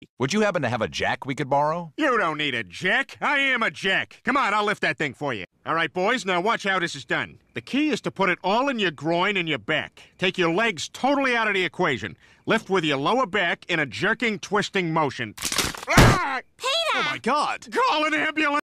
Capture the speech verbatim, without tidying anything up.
Would you happen to have a jack we could borrow? You don't need a jack. I am a jack. Come on, I'll lift that thing for you. All right, boys, now watch how this is done. The key is to put it all in your groin and your back. Take your legs totally out of the equation. Lift with your lower back in a jerking, twisting motion. Ah! Peter! Oh, my God. Call an ambulance!